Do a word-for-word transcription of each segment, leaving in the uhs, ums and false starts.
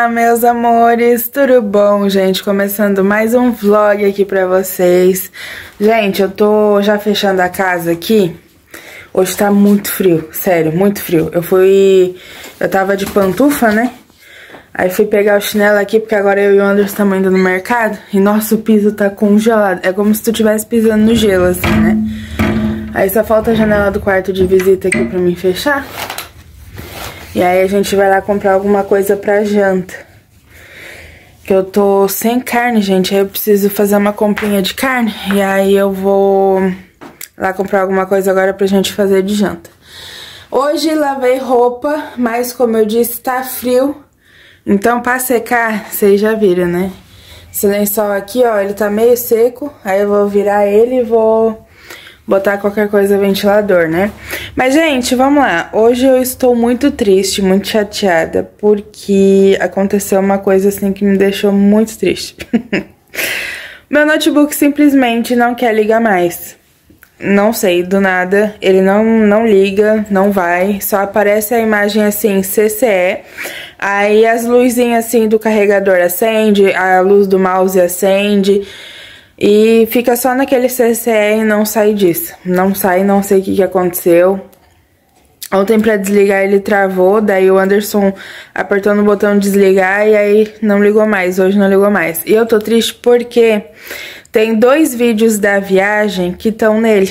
Olá, meus amores, tudo bom, gente? Começando mais um vlog aqui pra vocês. Gente, eu tô já fechando a casa aqui. Hoje tá muito frio, sério, muito frio. Eu fui... Eu tava de pantufa, né? Aí fui pegar o chinelo aqui, porque agora eu e o Anderson estamos indo no mercado. E nosso piso tá congelado. É como se tu estivesse pisando no gelo, assim, né? Aí só falta a janela do quarto de visita aqui pra mim fechar. E aí a gente vai lá comprar alguma coisa pra janta. Que eu tô sem carne, gente. Aí eu preciso fazer uma comprinha de carne. E aí eu vou lá comprar alguma coisa agora pra gente fazer de janta. Hoje lavei roupa, mas como eu disse, tá frio. Então pra secar, vocês já viram, né? Esse lençol aqui, ó, ele tá meio seco. Aí eu vou virar ele e vou... botar qualquer coisa no ventilador, né? Mas, gente, vamos lá. Hoje eu estou muito triste, muito chateada, porque aconteceu uma coisa, assim, que me deixou muito triste. Meu notebook simplesmente não quer ligar mais. Não sei, do nada. Ele não, não liga, não vai. Só aparece a imagem, assim, C C E. Aí as luzinhas, assim, do carregador acende, a luz do mouse acende... E fica só naquele C C E e não sai disso. Não sai, não sei o que, que aconteceu. Ontem pra desligar ele travou, daí o Anderson apertou no botão desligar e aí não ligou mais, hoje não ligou mais. E eu tô triste porque tem dois vídeos da viagem que estão nele.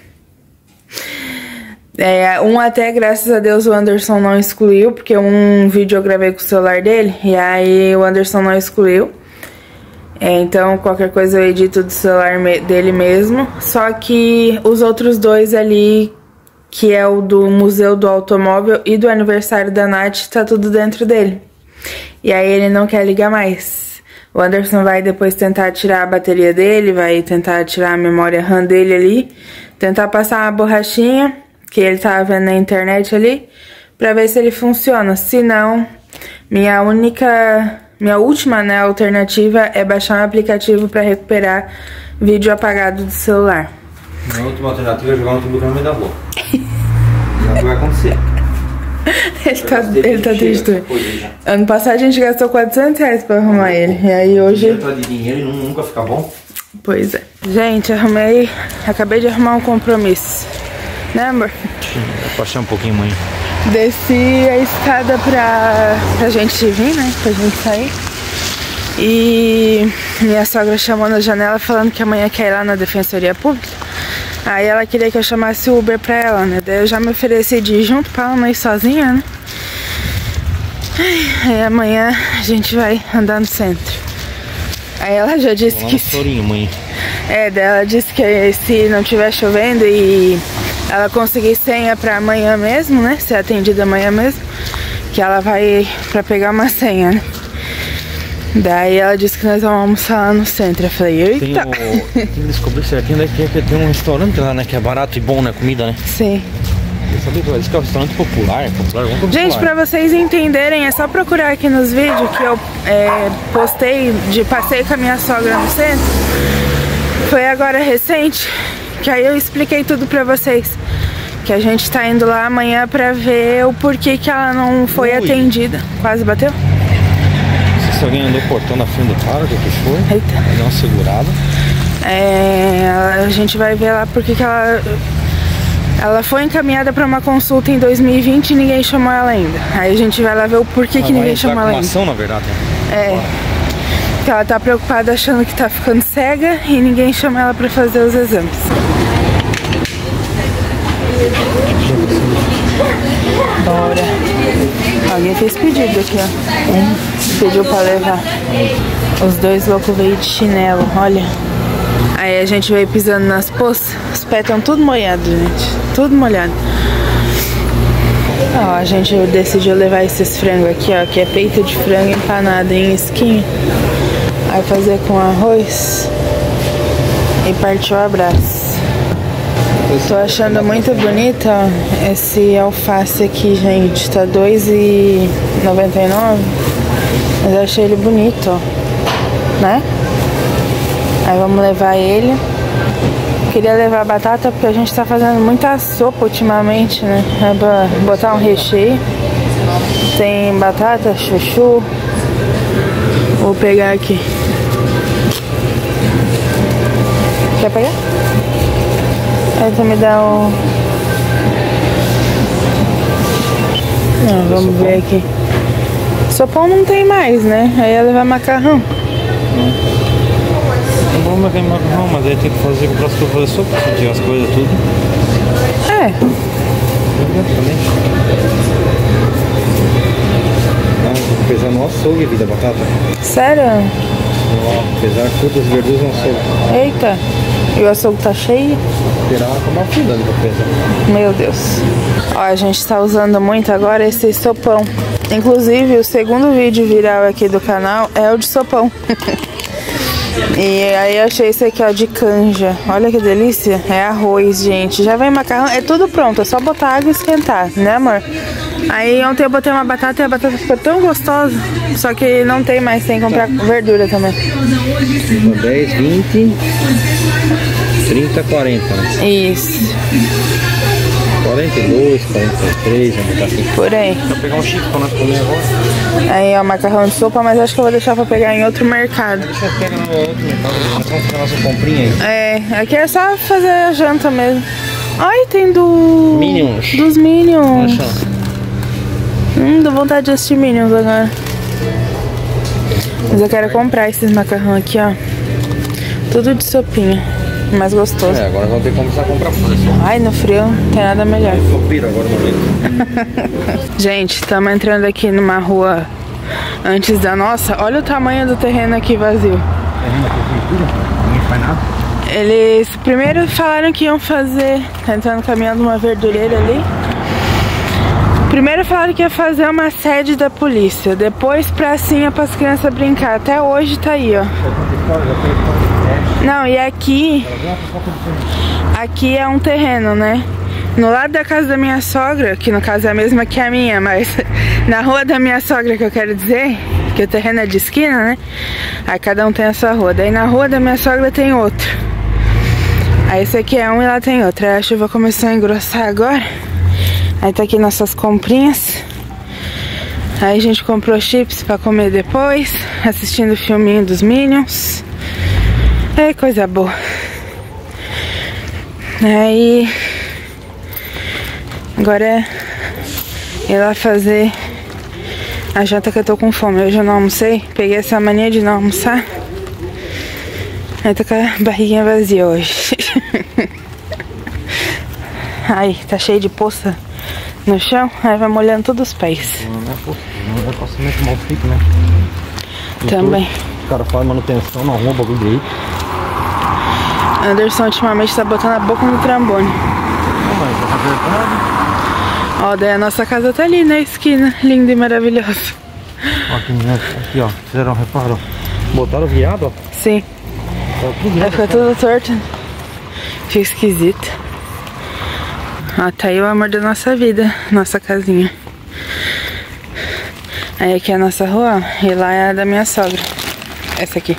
É, um até, graças a Deus, o Anderson não excluiu, porque um vídeo eu gravei com o celular dele e aí o Anderson não excluiu. É, então qualquer coisa eu edito do celular me dele mesmo. Só que os outros dois ali, que é o do Museu do Automóvel e do aniversário da Nath, tá tudo dentro dele. E aí ele não quer ligar mais. O Anderson vai depois tentar tirar a bateria dele, vai tentar tirar a memória RAM dele ali, tentar passar uma borrachinha, que ele tava vendo na internet ali, pra ver se ele funciona. Se não, minha única... Minha última, né, alternativa é baixar um aplicativo para recuperar vídeo apagado do celular. Minha última alternativa é jogar um notebook no meio da rua. Não é o que vai acontecer. ele tá, ele tá triste. Ano passado a gente gastou quatrocentos reais pra arrumar ele. E aí hoje... de dinheiro e nunca fica bom. Pois é. Gente, arrumei... Acabei de arrumar um compromisso. Né, amor? Eu passei um pouquinho, mãe. Desci a escada pra, pra gente vir, né? Pra gente sair. E minha sogra chamou na janela falando que amanhã quer ir lá na Defensoria Pública. Aí ela queria que eu chamasse o Uber pra ela, né? Daí eu já me ofereci de ir junto pra ela não ir sozinha, né? Aí amanhã a gente vai andar no centro. Aí ela já disse que... Sorinho, mãe. É, daí ela disse que se não tiver chovendo e... ela conseguir senha pra amanhã mesmo, né? Ser atendida amanhã mesmo. Que ela vai pra pegar uma senha, né? Daí ela disse que nós vamos almoçar lá no centro. Eu falei, eita! Tem que descobrir certinho daqui é que tem um restaurante lá, né? Que é barato e bom, né? Comida, né? Sim. Eu sabia que esse é um restaurante popular, popular, popular. Gente, pra vocês entenderem, é só procurar aqui nos vídeos que eu é, postei de passeio com a minha sogra no centro. Foi agora recente. Que aí eu expliquei tudo pra vocês. Que a gente tá indo lá amanhã pra ver o porquê que ela não foi Ui. atendida. Quase bateu? Se alguém andou cortando a frente do carro, o que foi? Eita. Deu uma segurada. É, a gente vai ver lá porque que ela... Ela foi encaminhada pra uma consulta em dois mil e vinte e ninguém chamou ela ainda. Aí a gente vai lá ver o porquê ela que ninguém chamou ela ainda. Ação, na verdade. É. Porque ela tá preocupada achando que tá ficando cega e ninguém chama ela pra fazer os exames. Bora. Alguém fez pedido aqui, ó. Um pediu pra levar. Os dois loucos veio de chinelo, olha. Aí a gente veio pisando nas poças. Os pés estão tudo molhados, gente. Tudo molhado. Ó, a gente decidiu levar esses frangos aqui, ó. Que é peito de frango empanado em esquinha. Aí fazer com arroz. E partiu o abraço. Tô achando muito bonito, ó, esse alface aqui, gente. Tá dois reais e noventa e nove. Mas eu achei ele bonito, ó. Né? Aí vamos levar ele. Queria levar batata porque a gente tá fazendo muita sopa ultimamente, né? É pra botar um recheio. Tem batata, chuchu, Vou pegar aqui. Quer pegar? Aí você me dá o... Não, vamos ver aqui. Sopão não tem mais, né? Aí ia levar macarrão. Não vamos levar macarrão, mas aí tem que fazer o próximo que eu fazer sopa, sentir as coisas tudo. É. Não, vou pesar no açougue, vida, batata. Sério? Vou pesar frutas e verduras no açougue. Eita. E o açougue tá cheio? Esperar ela tomar cuidado pra pesar. Meu Deus. Ó, a gente tá usando muito agora esse sopão. Inclusive, o segundo vídeo viral aqui do canal é o de sopão. E aí eu achei esse aqui, ó, de canja. Olha que delícia. É arroz, gente. Já vem macarrão. É tudo pronto. É só botar água e esquentar, né, amor? Aí ontem eu botei uma batata e a batata ficou tão gostosa. Só que não tem mais, tem que comprar verdura também. dez, vinte, trinta, quarenta. Isso. quarenta e dois, quarenta e três, vamos botar assim. Por aí. Vou pegar um chip pra nós comer agora. Aí, ó, macarrão de sopa, mas acho que eu vou deixar pra pegar em outro mercado. Deixa eu pegar no outro mercado, nós vamos fazer a nossa comprinha aí. É, aqui é só fazer a janta mesmo. Ai, tem do... Minions. Dos Minions. Hum, dá vontade de assistir Minions agora. Mas eu quero comprar esses macarrão aqui, ó. Tudo de sopinha. Mais gostoso. É, agora vamos ter que começar a comprar coisa. Ai, no frio não tem nada melhor. Eu piro agora no meio. Gente, estamos entrando aqui numa rua antes da nossa. Olha o tamanho do terreno aqui vazio. Terreno aqui, ninguém faz nada. Eles primeiro falaram que iam fazer, tá entrando caminhando uma verdureira ali. Primeiro falaram que ia fazer uma sede da polícia, depois pracinha para as crianças brincar. Até hoje tá aí, ó. Não, e aqui, aqui é um terreno, né? No lado da casa da minha sogra, que no caso é a mesma que a minha, mas na rua da minha sogra, que eu quero dizer, que o terreno é de esquina, né? Aí cada um tem a sua rua. Daí na rua da minha sogra tem outro. Aí esse aqui é um e lá tem outro. Aí a chuva começou a engrossar agora. Aí tá aqui nossas comprinhas. Aí a gente comprou chips pra comer depois, assistindo o filminho dos Minions. É coisa boa. Aí agora é ir lá fazer a janta, que eu tô com fome. Hoje eu não almocei, peguei essa mania de não almoçar. Aí tô com a barriguinha vazia hoje. Aí tá cheio de poça no chão, aí vai molhando todos os pés. Não é poça, não é passamento mal feito, né? Também. Os caras fazem manutenção, não arruma o bagulho direito. Anderson ultimamente tá botando a boca no trombone. Não, mas tá verdade. Ó, daí a nossa casa tá ali na esquina, linda e maravilhosa. Ó, aqui, né? Aqui, ó, fizeram, reparo. Botaram viado, ó. Sim. Tá tudo Vai ficar tudo torto. Fica esquisito. Ó, tá aí o amor da nossa vida, nossa casinha. Aí aqui é a nossa rua, ó, e lá é a da minha sogra. Essa aqui.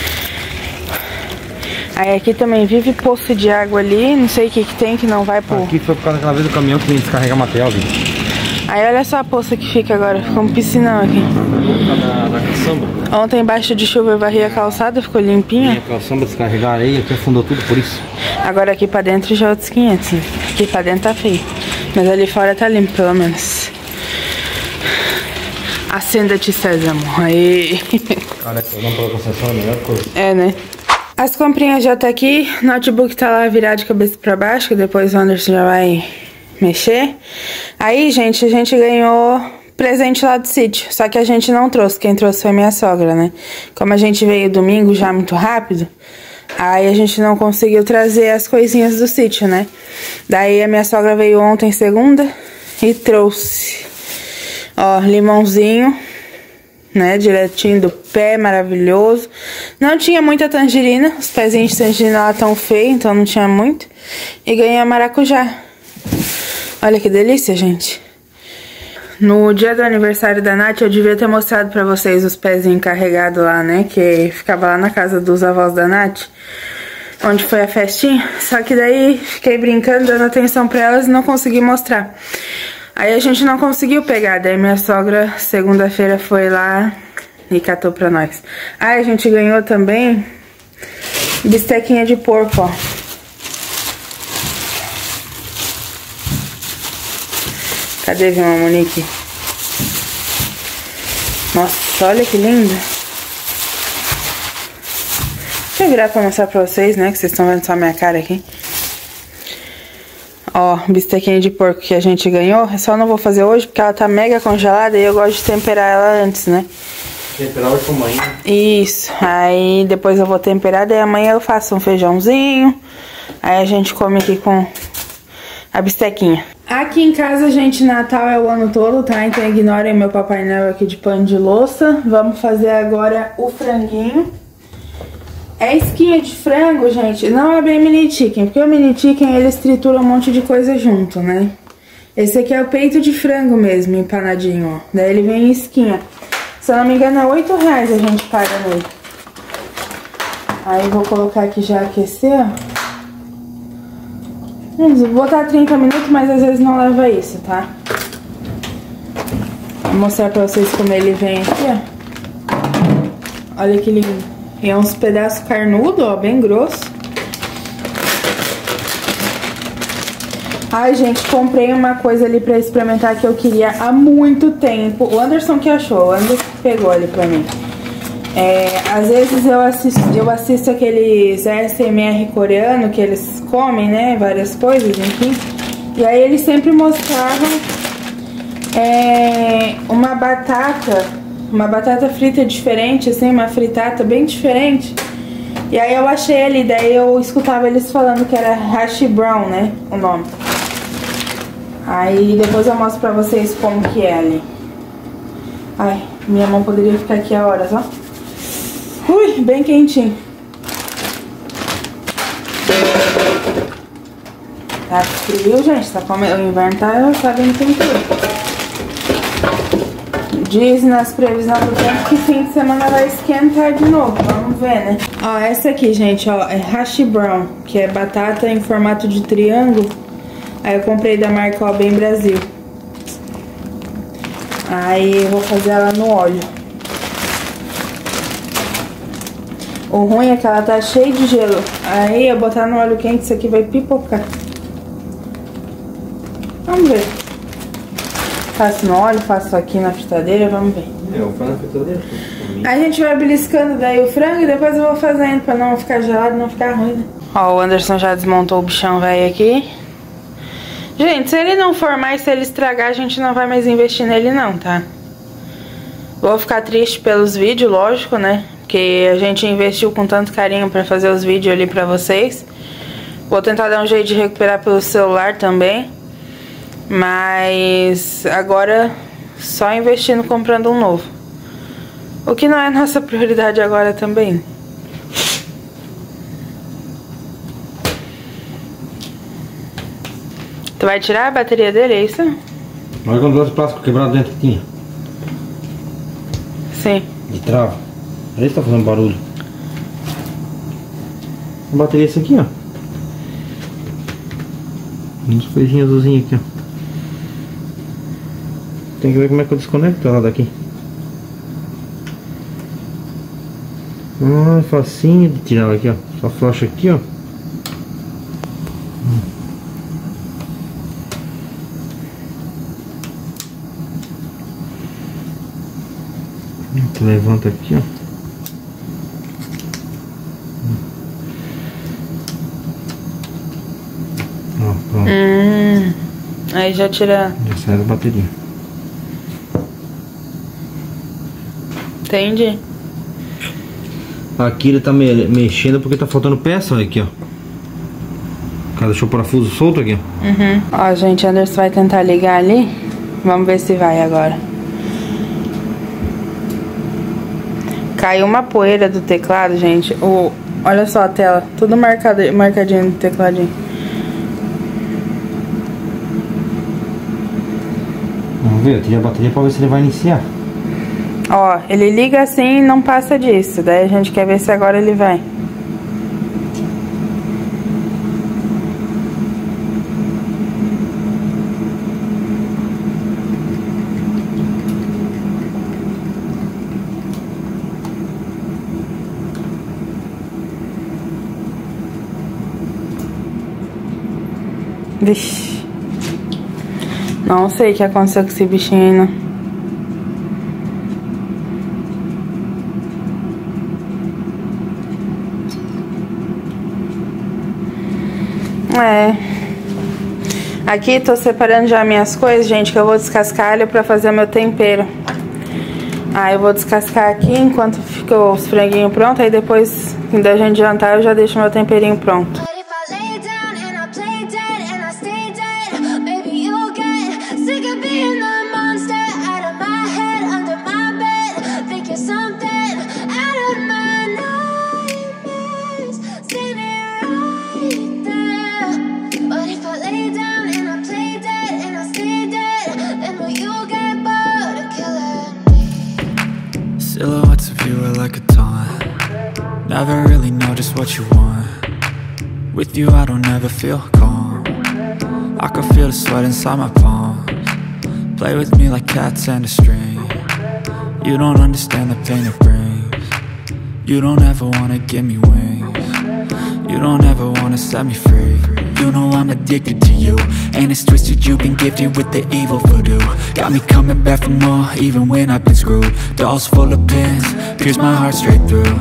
Aí aqui também vive poço de água ali, não sei o que que tem, que não vai pro... Aqui foi por causa daquela vez do caminhão que vem descarregar material, viu? Aí olha só a poça que fica agora, ficou um piscinão aqui. Na, na caçamba. Ontem embaixo de chuva eu varri a calçada, ficou limpinha. A caçamba descarregar areia, aqui afundou tudo por isso. Agora aqui pra dentro já é outros quinhentos, né? Aqui pra dentro tá feio, mas ali fora tá limpo pelo menos. Acenda-te, Sésamo. Aí. Cara, eu não pela concessão é a melhor coisa. É, né? As comprinhas já tá aqui, notebook tá lá virado de cabeça pra baixo, que depois o Anderson já vai mexer. Aí, gente, a gente ganhou presente lá do sítio, só que a gente não trouxe, quem trouxe foi minha sogra, né? Como a gente veio domingo já muito rápido, aí a gente não conseguiu trazer as coisinhas do sítio, né? Daí a minha sogra veio ontem, segunda, e trouxe, ó, limãozinho, né, direitinho do pé, maravilhoso. Não tinha muita tangerina, os pezinhos de tangerina lá tão feios, então não tinha muito. E ganhei a maracujá. Olha que delícia, gente. No dia do aniversário da Nath, eu devia ter mostrado pra vocês os pezinhos carregados lá, né, que ficava lá na casa dos avós da Nath, onde foi a festinha. Só que daí fiquei brincando, dando atenção pra elas e não consegui mostrar. Aí a gente não conseguiu pegar, daí minha sogra segunda-feira foi lá e catou pra nós. Ah, a gente ganhou também bistequinha de porco, ó. Cadê, Vilma Monique? Nossa, olha que linda. Deixa eu virar pra mostrar pra vocês, né? Que vocês estão vendo só a minha cara aqui. Ó, bistequinha de porco que a gente ganhou. Eu só não vou fazer hoje porque ela tá mega congelada e eu gosto de temperar ela antes, né? Temperar hoje com amanhã. Isso. Aí depois eu vou temperar, daí amanhã eu faço um feijãozinho. Aí a gente come aqui com a bistequinha. Aqui em casa, gente, Natal é o ano todo, tá? Então ignorem meu Papai Noel aqui de pano de louça. Vamos fazer agora o franguinho. É esquinha de frango, gente, não é bem mini chicken, porque o mini chicken eles trituram um monte de coisa junto, né? Esse aqui é o peito de frango mesmo, empanadinho, ó. Daí ele vem em esquinha. Se eu não me engano é oito reais a gente paga nele. Aí vou colocar aqui já aquecer, ó. Vou botar trinta minutos, mas às vezes não leva isso, tá? Vou mostrar pra vocês como ele vem aqui, ó. Olha que lindo. E é uns pedaços carnudos, ó, bem grosso. Ai, gente, comprei uma coisa ali pra experimentar que eu queria há muito tempo. O Anderson que achou, o Anderson que pegou ali pra mim. É, às vezes eu assisto, eu assisto aqueles A S M R coreano que eles comem, né, várias coisas, enfim. E aí eles sempre mostravam é, uma batata... Uma batata frita diferente, assim, uma fritata bem diferente. E aí eu achei ali, daí eu escutava eles falando que era hash brown, né, o nome. Aí depois eu mostro pra vocês como que é ali. Ai, minha mão poderia ficar aqui a horas, ó. Ui, bem quentinho. Tá frio, gente, tá comendo, o inverno tá, tá vindo com tudo. Diz nas previsões do tempo que fim de semana vai esquentar de novo, vamos ver, né? Ó, essa aqui, gente, ó, é hash brown, que é batata em formato de triângulo. Aí eu comprei da marca ó, Bem Brasil. Aí eu vou fazer ela no óleo. O ruim é que ela tá cheia de gelo. Aí eu botar no óleo quente, isso aqui vai pipocar. Vamos ver. Faço no óleo, faço aqui na fritadeira, vamos ver. É, o frango na fritadeira. A gente vai beliscando daí o frango e depois eu vou fazendo pra não ficar gelado, não ficar ruim, né? Ó, o Anderson já desmontou o bichão velho aqui. Gente, se ele não for mais, se ele estragar, a gente não vai mais investir nele não, tá? Vou ficar triste pelos vídeos, lógico, né? Porque a gente investiu com tanto carinho pra fazer os vídeos ali pra vocês. Vou tentar dar um jeito de recuperar pelo celular também. Mas agora só investindo comprando um novo. O que não é nossa prioridade agora também. Tu vai tirar a bateria dele, é isso? Olha quando o plástico quebrado dentro que tinha. Sim. De trava. Aí está fazendo barulho. A bateria é essa aqui, ó. Uns coisinhas azulzinhas aqui, ó. Tem que ver como é que eu desconecto ela daqui. Ah, facinho de tirar ela aqui, ó. Só flecha aqui, ó. Tu levanta aqui, ó. Ó, pronto. Hum, aí já tira. Já sai da bateria. Entendi. Aqui ele tá me mexendo porque tá faltando peça, olha aqui, ó. O cara deixou o parafuso solto aqui, ó. Uhum. Ó, gente, Anderson vai tentar ligar ali. Vamos ver se vai agora. Caiu uma poeira do teclado, gente. O, olha só a tela, tudo marcado, marcadinho no tecladinho. Vamos ver, eu tirei a bateria pra ver se ele vai iniciar. Ó, ele liga assim e não passa disso. Daí a gente quer ver se agora ele vai. Vixe. Não sei o que aconteceu com esse bichinho ainda. É. Aqui tô separando já minhas coisas, gente, que eu vou descascar alho pra fazer meu tempero. Aí eu vou descascar aqui enquanto ficou os franguinhos prontos. Aí depois, quando a gente jantar, eu já deixo meu temperinho pronto. Silhouettes of you are like a taunt. Never really know just what you want. With you I don't ever feel calm. I can feel the sweat inside my palms. Play with me like cats and a string. You don't understand the pain it brings. You don't ever wanna give me wings. You don't ever wanna set me free. You know I'm addicted to you, and it's twisted, you've been gifted with the evil voodoo. Got me coming back for more, even when I've been screwed. Dolls full of pins, pierce my heart straight through.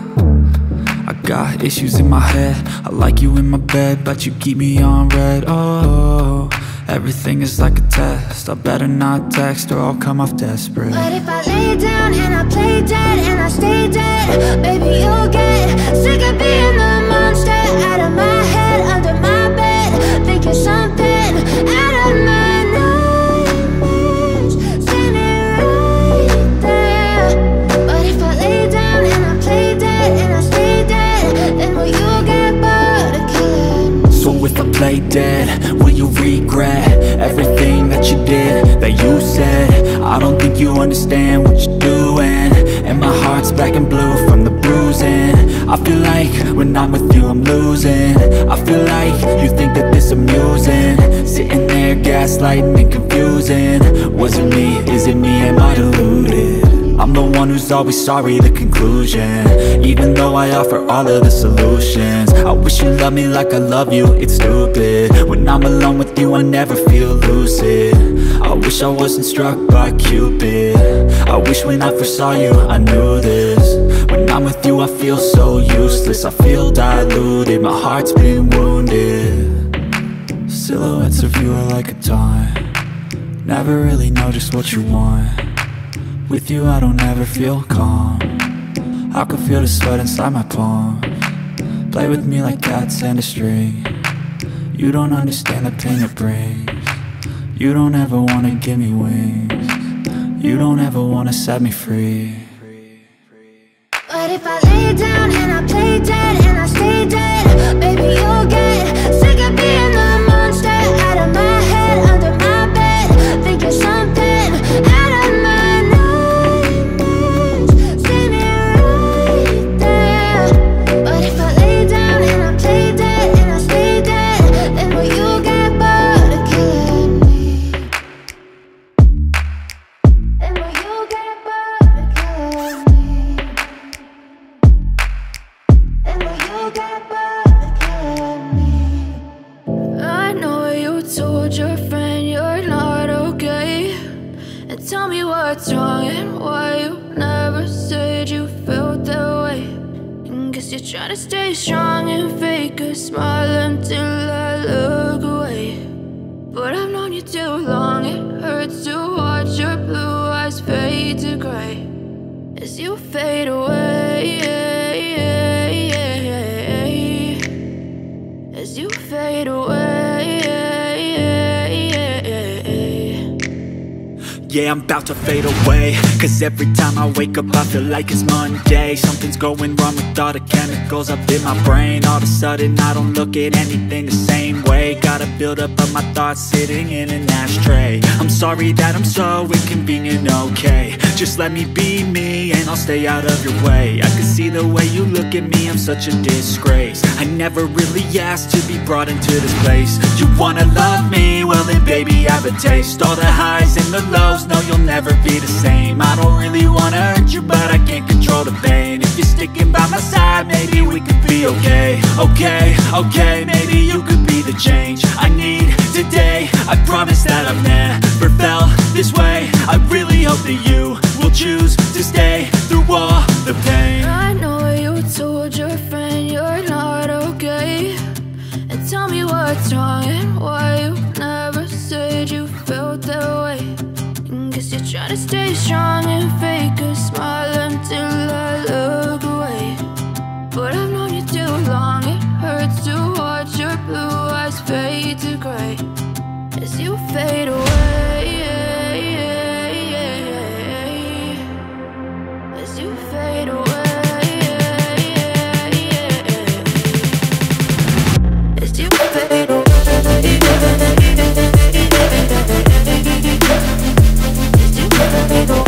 I got issues in my head, I like you in my bed, but you keep me on red. Oh, everything is like a test, I better not text or I'll come off desperate. But if I lay down and I play dead and I stay dead, baby you'll get sick of being the monster out of my head, under my bed, thinking something out of my nightmares, standing right there. But if I lay down and I play dead and I stay dead, then will you get bored of killing me? So if I play dead, will you regret everything that you did, that you said? I don't think you understand what you're doing, and my heart's black and blue from the bruising. I feel like when I'm with you I'm losing. I feel like you think that this amusing, sitting there gaslighting and confusing. Was it me? Is it me? Am I deluded? I'm the one who's always sorry, the conclusion, even though I offer all of the solutions. I wish you loved me like I love you, it's stupid. When I'm alone with you I never feel lucid. I wish I wasn't struck by Cupid. I wish when I first saw you I knew this. When I'm with you I feel so useless, I feel diluted, my heart's been wounded. Silhouettes of you are like a taunt. Never really know just what you want. With you I don't ever feel calm. I can feel the sweat inside my palms. Play with me like cats and a string. You don't understand the pain it brings. You don't ever wanna give me wings. You don't ever wanna set me free. But if I lay down and I play dead and I stay dead, baby you'll get sick of being the monster out of my head, under my bed, thinking something out of my nightmares, standing right there. But if I lay down and I play dead and I stay dead, then will you get bored of killing me? Then will you get bored of killing me? Then will you get bored of killing me? I know you told your friend you're not okay, and tell me what's wrong and why you never said you felt that way. And guess you're trying to stay strong and fake a smile until I look away. But I've known you too long, it hurts to watch your blue eyes fade to gray as you fade away, as you fade away. Yeah, I'm about to fade away, cause every time I wake up I feel like it's Monday. Something's going wrong with all the chemicals up in my brain. All of a sudden I don't look at anything the same way. Got a build up of my thoughts sitting in an ashtray. I'm sorry that I'm so inconvenient, okay. Just let me be me and I'll stay out of your way. I can see the way you look at me, I'm such a disgrace. I never really asked to be brought into this place. You wanna love me? Well then baby I have a taste. All the highs and the lows, no you'll never be the same. I don't really wanna hurt you but I can't control the pain. If you're sticking by my side maybe we could be okay. Okay, okay, maybe you could be the change I need. I've never felt this way. I really hope that you will choose to stay through all the pain. I know you told your friend you're not okay, and tell me what's wrong and why you never said you felt that way. And guess you're trying to stay strong and fake a smile until I look away. But I've known you too long, it hurts to watch your blue eyes fade to gray as you fade away, as you fade away, as you fade away, as you fade away.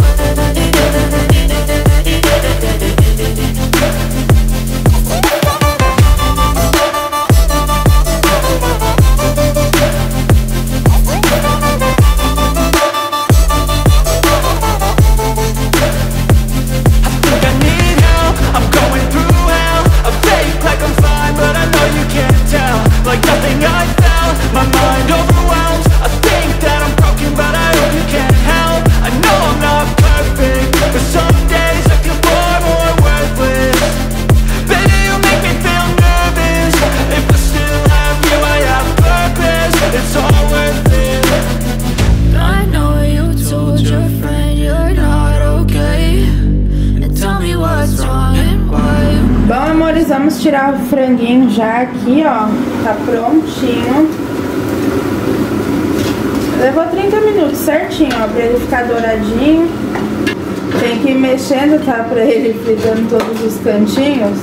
Vamos tirar o franguinho já aqui, ó. Tá prontinho. Levou trinta minutos certinho, ó, pra ele ficar douradinho. Tem que ir mexendo, tá? Pra ele fritando todos os cantinhos.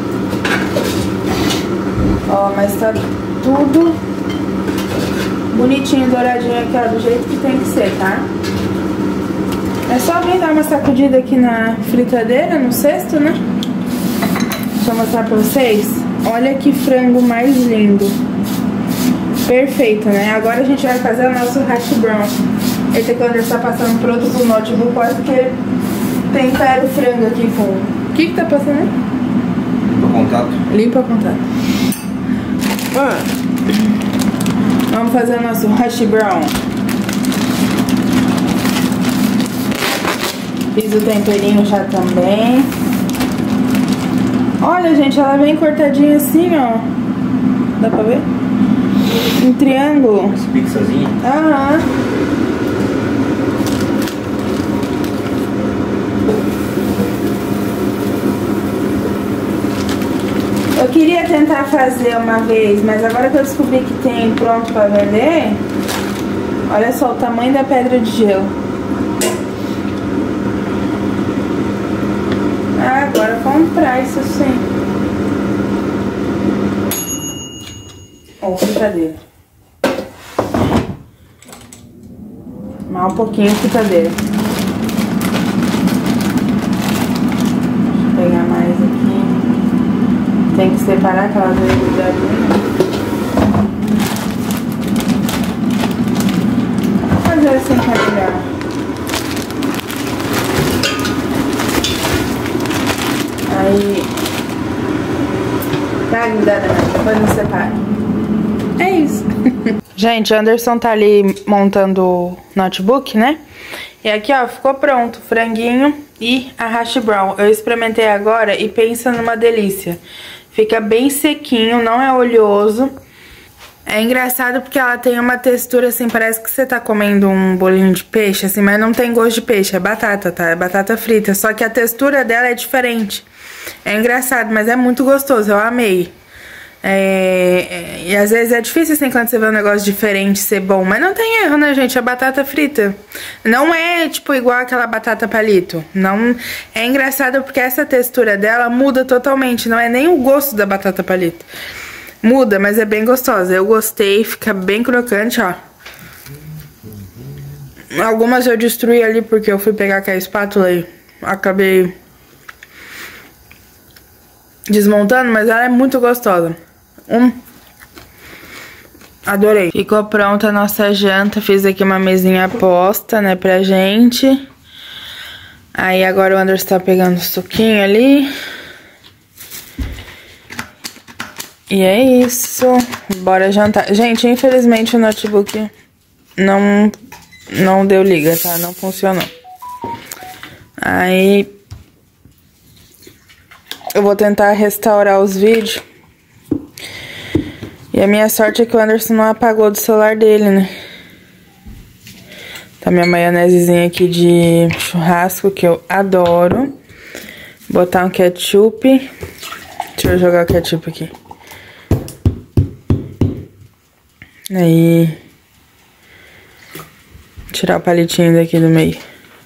Ó, mas tá tudo bonitinho, douradinho aqui, ó, do jeito que tem que ser, tá? É só vir dar uma sacudida aqui na fritadeira, no cesto, né? Deixa eu mostrar pra vocês. Olha que frango mais lindo. Perfeito, né? Agora a gente vai fazer o nosso hash brown. Esse aqui onde está passando pro outro pro notebook, porque tempera o frango aqui com... O que que tá passando aí? Limpa contato. Limpa contato. Ah. Vamos fazer o nosso hash brown. Fiz o temperinho já também. Olha, gente, ela vem cortadinha assim, ó. Dá pra ver? Em triângulo. Esse pixazinho. Aham. Eu queria tentar fazer uma vez, mas agora que eu descobri que tem pronto pra vender, olha só o tamanho da pedra de gelo. Ah, agora comprar isso sim. Ó, fritadeira. Mais um pouquinho de fritadeira. Deixa eu pegar mais aqui. Tem que separar aquelas verdadeiras. Vou fazer assim que é melhor. Aí, tá grudada, né? Depois não separa. É isso. Gente, o Anderson tá ali montando o notebook, né? E aqui, ó, ficou pronto o franguinho e a hash brown. Eu experimentei agora e pensa numa delícia. Fica bem sequinho, não é oleoso. É engraçado porque ela tem uma textura assim, parece que você tá comendo um bolinho de peixe, assim, mas não tem gosto de peixe, é batata, tá? É batata frita, só que a textura dela é diferente. É engraçado, mas é muito gostoso, eu amei. É, é, e às vezes é difícil assim quando você vê um negócio diferente ser bom, mas não tem erro, né, gente? É batata frita. Não é tipo igual aquela batata palito. Não, é engraçado porque essa textura dela muda totalmente, não é nem o gosto da batata palito. Muda, mas é bem gostosa. Eu gostei, fica bem crocante, ó. Algumas eu destruí ali porque eu fui pegar com a espátula e acabei desmontando, mas ela é muito gostosa. Hum. Adorei. Ficou pronta a nossa janta. Fiz aqui uma mesinha posta, né, pra gente. Aí agora o Anderson tá pegando o suquinho ali. E é isso. Bora jantar. Gente, infelizmente o notebook não, não deu liga, tá? Não funcionou. Aí eu vou tentar restaurar os vídeos. E a minha sorte é que o Anderson não apagou do celular dele, né? Tá minha maionesezinha aqui de churrasco, que eu adoro. Botar um ketchup. Deixa eu jogar o ketchup aqui. Aí... tirar o palitinho daqui do meio.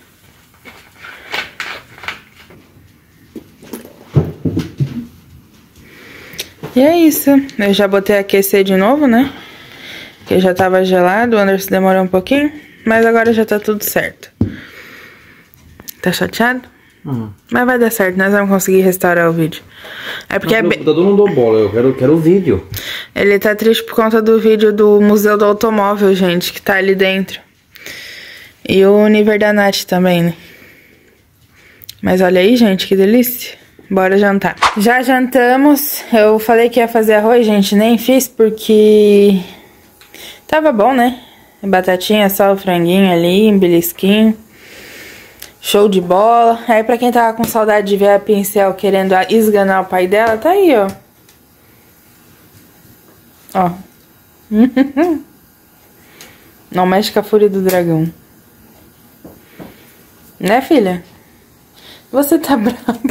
E é isso. Eu já botei a aquecer de novo, né? Porque já tava gelado, o Anderson demorou um pouquinho. Mas agora já tá tudo certo. Tá chateado? Uhum. Mas vai dar certo, nós vamos conseguir restaurar o vídeo. É porque não, é o computador não dou bola, eu quero, quero o vídeo. Ele tá triste por conta do vídeo do Museu do Automóvel, gente, que tá ali dentro. E o Univer da Nath também, né? Mas olha aí, gente, que delícia. Bora jantar. Já jantamos. Eu falei que ia fazer arroz, gente, nem fiz porque tava bom, né? Batatinha, só o franguinho ali, um belisquinho. Show de bola. Aí pra quem tava com saudade de ver a Pincel querendo esganar o pai dela, tá aí, ó. Ó. Não mexe com a fúria do dragão. Né, filha? Você tá brava.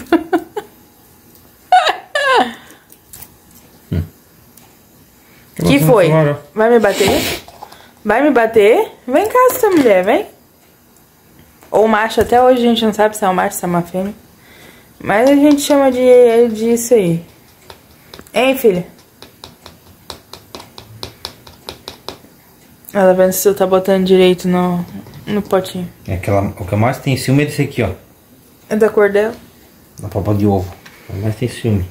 hum. Que foi? Vai me bater? Vai me bater? Vem cá, essa mulher, vem. Ou macho, até hoje a gente não sabe se é um macho, se é uma fêmea. Mas a gente chama de, de isso aí. Hein, filha? Ela vendo se eu tá botando direito no, no potinho. É aquela, o que mais tem ciúme é desse aqui, ó. É da cor dela? Da papa de ovo. O que mais tem ciúme.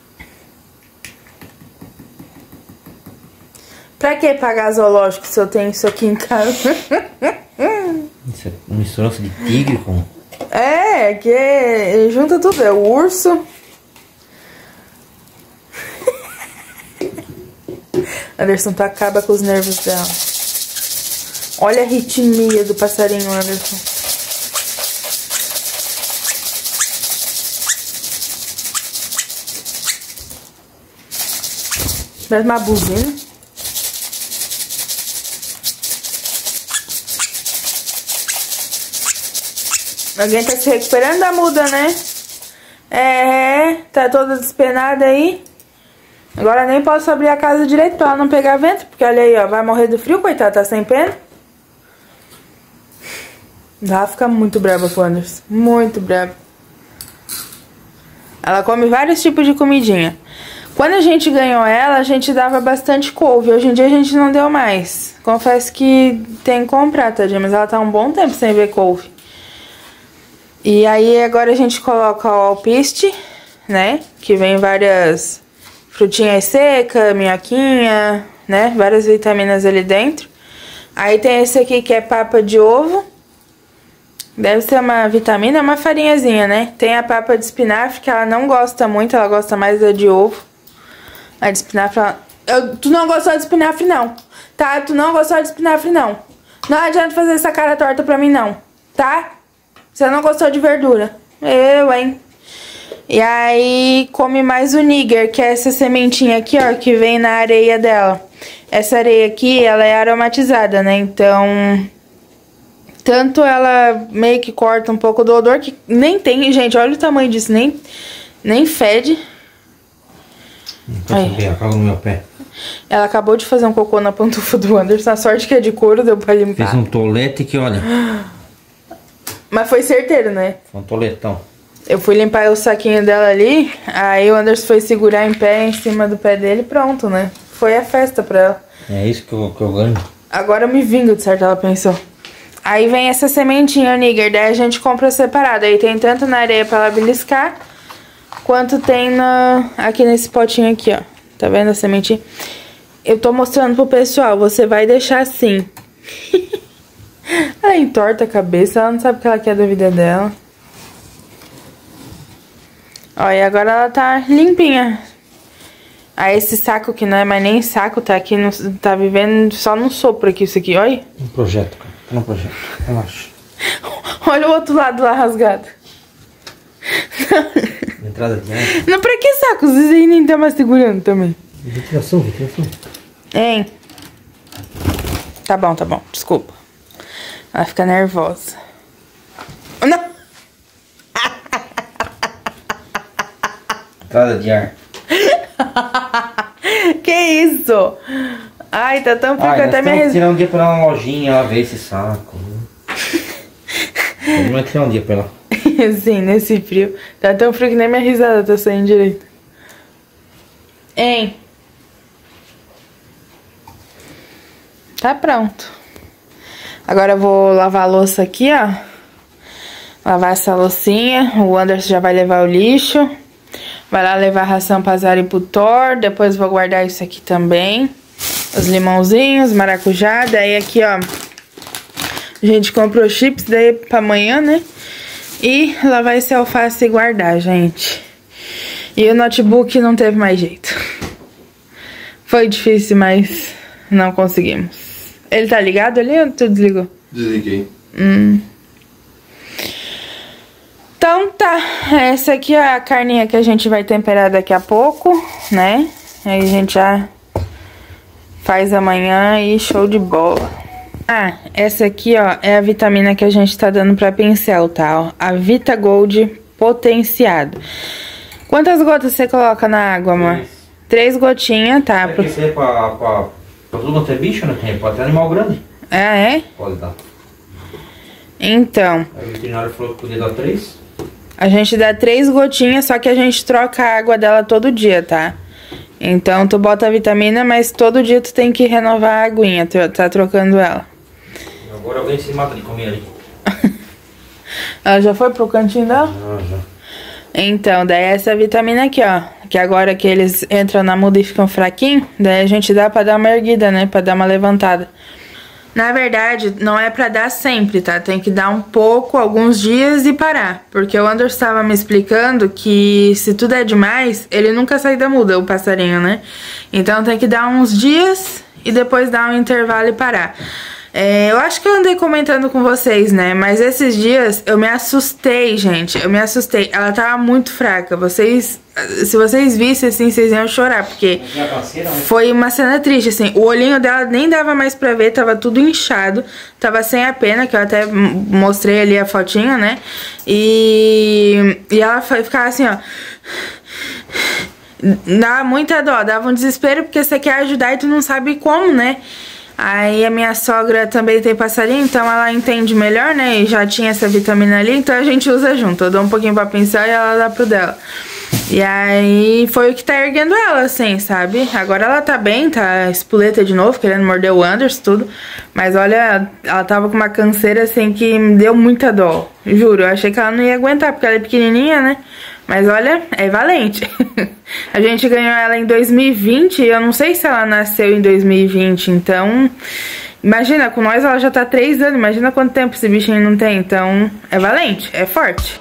Pra que pagar zoológico se eu tenho isso aqui em casa? Isso é uma misturança de tigre com... É, que junta tudo. É o urso. Anderson, tu acaba com os nervos dela. Olha a ritmia do passarinho, Anderson. Parece uma buzina. Alguém tá se recuperando da muda, né? É, tá toda despenada aí. Agora nem posso abrir a casa direito pra ela não pegar vento. Porque olha aí, ó, vai morrer do frio, coitada, tá sem pena. Ela fica muito brava com o Anderson. Muito brava. Ela come vários tipos de comidinha. Quando a gente ganhou ela, a gente dava bastante couve. Hoje em dia a gente não deu mais. Confesso que tem que comprar, tadinha. Mas ela tá um bom tempo sem ver couve. E aí agora a gente coloca o alpiste, né? Que vem várias frutinhas secas, minhoquinha, né? Várias vitaminas ali dentro. Aí tem esse aqui que é papa de ovo. Deve ser uma vitamina, uma farinhazinha, né? Tem a papa de espinafre, que ela não gosta muito, ela gosta mais da de ovo. A de espinafre, ela... Eu, tu não gostou de espinafre, não. Tá? Tu não gostou de espinafre, não. Não adianta fazer essa cara torta pra mim, não. Tá? Você não gostou de verdura. Eu, hein? E aí, come mais o níger, que é essa sementinha aqui, ó, que vem na areia dela. Essa areia aqui, ela é aromatizada, né? Então, tanto ela meio que corta um pouco do odor, que nem tem, gente, olha o tamanho disso, nem, nem fede. Não tô sabendo, acaba no meu pé. Ela acabou de fazer um cocô na pantufa do Anderson, a sorte que é de couro, deu pra limpar. Fez um tolete que, olha... Mas foi certeiro, né? Foi um toletão. Eu fui limpar o saquinho dela ali, aí o Anderson foi segurar em pé em cima do pé dele e pronto, né? Foi a festa pra ela. É isso que eu, que eu ganho. Agora eu me vingo, de certo, ela pensou. Aí vem essa sementinha, níger, daí a gente compra separado. Aí tem tanto na areia pra ela beliscar, quanto tem na, aqui nesse potinho aqui, ó. Tá vendo a sementinha? Eu tô mostrando pro pessoal, você vai deixar assim. Ela entorta a cabeça, ela não sabe o que ela quer da vida dela. Ó, e agora ela tá limpinha. Aí esse saco que não é mais nem saco, tá aqui, no, tá vivendo só no sopro aqui, isso aqui, olha. Um projeto, cara. Tá no projeto. Relaxa. Olha o outro lado lá rasgado. Entrada de ar. Não, pra que sacos? Isso aí nem tá mais segurando também. Ventilação, ventilação. Hein? Tá bom, tá bom. Desculpa. Ela fica nervosa. Não! Entrada de ar. Que isso? Ai, tá tão frio que até me... Ai, nós tirar um dia pra ir na lojinha lá ver esse saco. Vai tirar um dia pra ir lá. Sim, nesse frio. Tá tão frio que nem minha risada tá saindo direito. Hein? Tá pronto. Agora eu vou lavar a louça aqui, ó. Lavar essa loucinha. O Anderson já vai levar o lixo. Vai lá levar a ração pra Zara e pro Thor. Depois vou guardar isso aqui também. Os limãozinhos, maracujá. Daí aqui, ó, a gente comprou chips daí pra amanhã, né? E lavar esse alface e guardar, gente. E o notebook não teve mais jeito. Foi difícil, mas não conseguimos. Ele tá ligado ali ou tu desligou? Desliguei. Hum. Então tá, essa aqui é a carninha que a gente vai temperar daqui a pouco, né? Aí a gente já faz amanhã e show de bola. Ah, essa aqui, ó, é a vitamina que a gente tá dando pra pincel, tá? Ó, a Vita Gold potenciado. Quantas gotas você coloca na água, amor? Três, Três gotinhas, tá? É que isso aí é pra, pra, pra tudo quanto é bicho, né? Tem, pode ter animal grande. Ah, é? Pode dar. Então. A veterinária falou que podia dar três. A gente dá três gotinhas, só que a gente troca a água dela todo dia, tá? Então tu bota a vitamina, mas todo dia tu tem que renovar a aguinha, tu tá trocando ela. Agora alguém se mata de comer ali. Ela já foi pro cantinho dela? Ah, já. Então, daí essa vitamina aqui, ó. Que agora que eles entram na muda e ficam fraquinhos, daí a gente dá pra dar uma erguida, né? Pra dar uma levantada. Na verdade, não é pra dar sempre, tá? Tem que dar um pouco, alguns dias e parar. Porque o Anderson estava me explicando que se tudo é demais, ele nunca sai da muda, o passarinho, né? Então tem que dar uns dias e depois dar um intervalo e parar. É, eu acho que eu andei comentando com vocês, né? Mas esses dias eu me assustei, gente. Eu me assustei. Ela tava muito fraca. Vocês, se vocês vissem, assim, vocês iam chorar. Porque foi uma cena triste, assim. O olhinho dela nem dava mais pra ver. Tava tudo inchado. Tava sem a pena, que eu até mostrei ali a fotinha, né? E, e ela ficava assim, ó. Dava muita dó. Dava um desespero porque você quer ajudar e tu não sabe como, né? Aí a minha sogra também tem passarinho, então ela entende melhor, né? E já tinha essa vitamina ali, então a gente usa junto. Eu dou um pouquinho pra pincel e ela dá pro dela. E aí foi o que tá erguendo ela, assim, sabe? Agora ela tá bem, tá espoleta de novo, querendo morder o Anderson, tudo. Mas olha, ela tava com uma canseira, assim, que me deu muita dó. Juro, eu achei que ela não ia aguentar, porque ela é pequenininha, né? Mas olha, é valente. A gente ganhou ela em dois mil e vinte, e eu não sei se ela nasceu em dois mil e vinte, então... Imagina, com nós ela já tá três anos, imagina quanto tempo esse bichinho não tem. Então, é valente, é forte.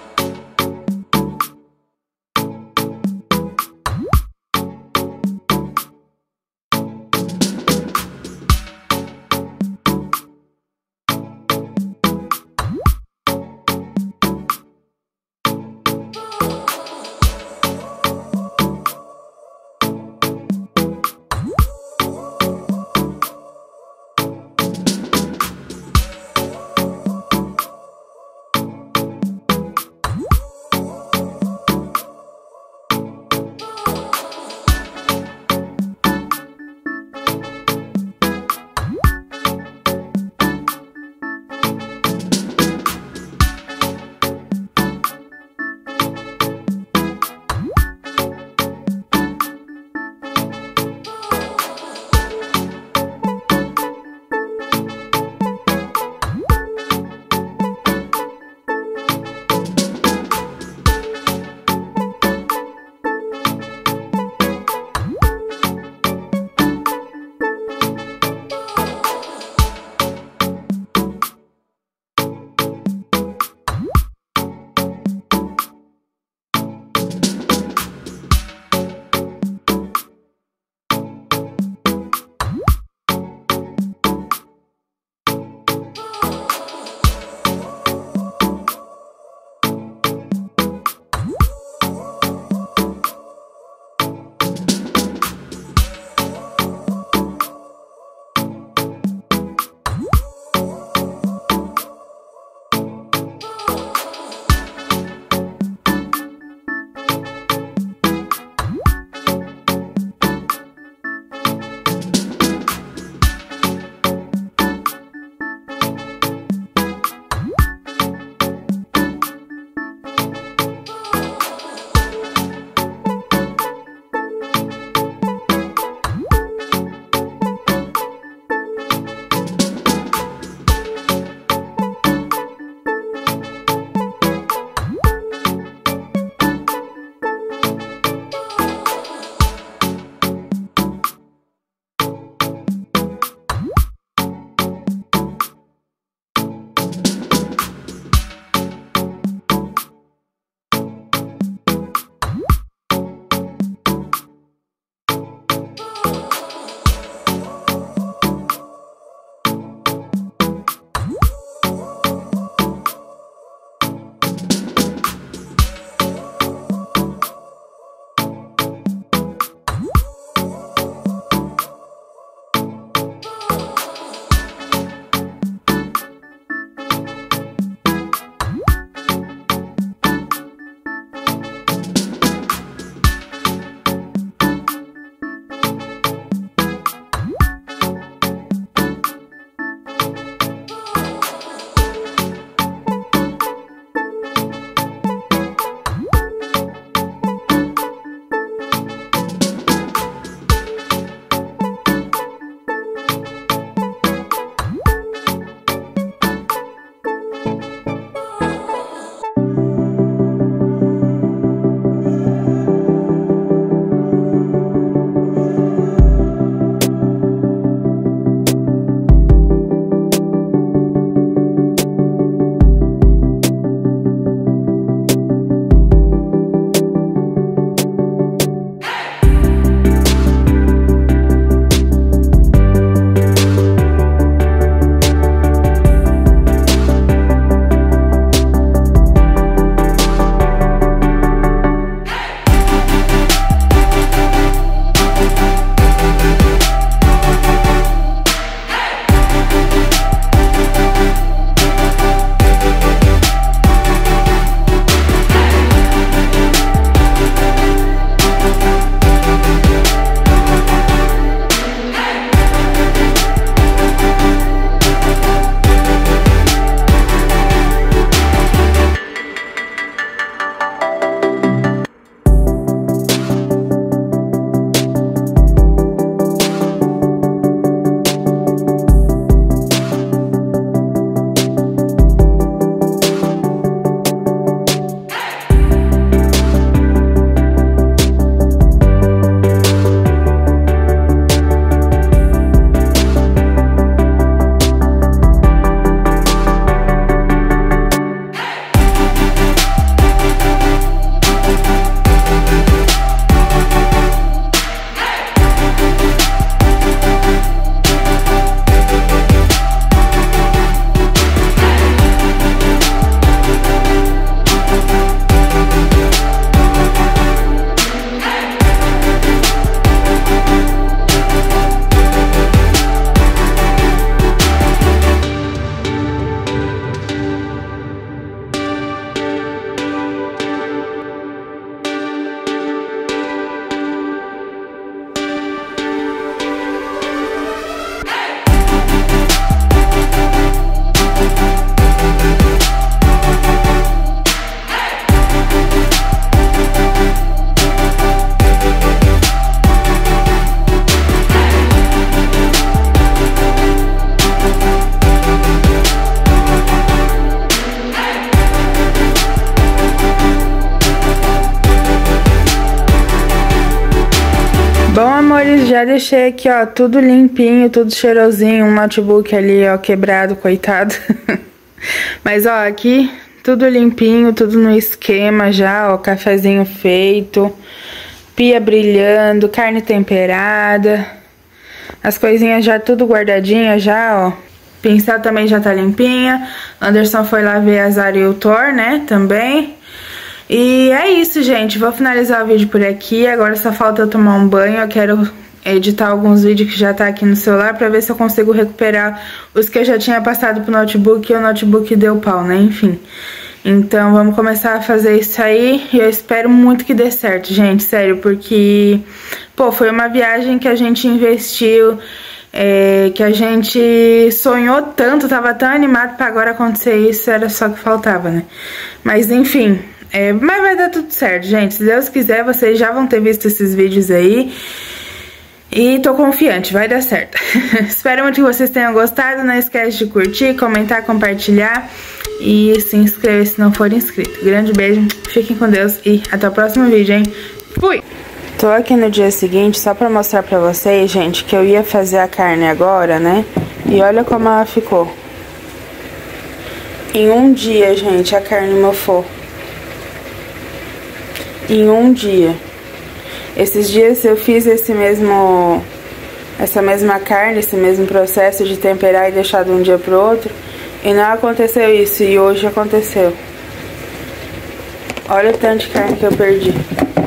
amores, já deixei aqui, ó, tudo limpinho, tudo cheirosinho. Um notebook ali, ó, quebrado, coitado. Mas, ó, aqui tudo limpinho, tudo no esquema já, ó, cafezinho feito, pia brilhando, carne temperada, as coisinhas já tudo guardadinha já, ó. Pincel também já tá limpinha. Anderson foi lá ver a Zara e o Thor, né, também. E é isso, gente, vou finalizar o vídeo por aqui. Agora só falta eu tomar um banho. Eu quero editar alguns vídeos que já tá aqui no celular pra ver se eu consigo recuperar os que eu já tinha passado pro notebook e o notebook deu pau, né, enfim. Então vamos começar a fazer isso aí e eu espero muito que dê certo, gente, sério, porque, pô, foi uma viagem que a gente investiu, é, que a gente sonhou tanto, tava tão animado pra agora acontecer isso, era só que faltava, né. Mas enfim, é, mas vai dar tudo certo, gente, se Deus quiser vocês já vão ter visto esses vídeos aí. E tô confiante, vai dar certo. Espero muito que vocês tenham gostado. Não esquece de curtir, comentar, compartilhar e se inscrever se não for inscrito. Grande beijo, fiquem com Deus e até o próximo vídeo, hein? Fui! Tô aqui no dia seguinte só pra mostrar pra vocês, gente, que eu ia fazer a carne agora, né? E olha como ela ficou. Em um dia, gente, a carne mofou. Em um dia. Esses dias eu fiz esse mesmo, essa mesma carne, esse mesmo processo de temperar e deixar de um dia pro outro. E não aconteceu isso, e hoje aconteceu. Olha o tanto de carne que eu perdi.